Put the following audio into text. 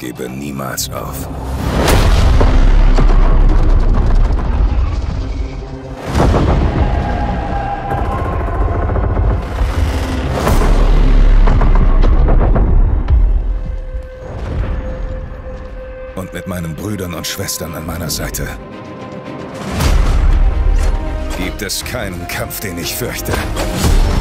gebe niemals auf. Und mit meinen Brüdern und Schwestern an meiner Seite gibt es keinen Kampf, den ich fürchte.